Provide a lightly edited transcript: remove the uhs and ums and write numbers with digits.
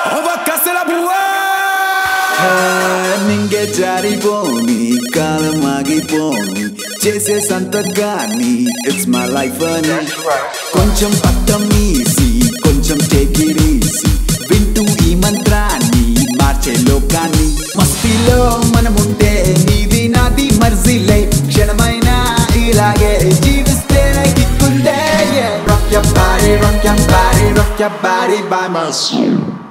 నింగే జారిపోని కాలం ఆగిపోని చేసే సంతకాన్ని it's my life అని కొంచెం పట్టం ఈసి కొంచెం టేక్ ఇట్ ఈజీ వింటూ ఈ మంత్రాన్ని మార్చే లోకాన్ని మస్తిలో మనముంటే నీది నాది మర్జిలే క్షణమైన ఇలాగే జీవిస్తే కిక్కుంటే rock your body, rock your body, rock your body by my soul.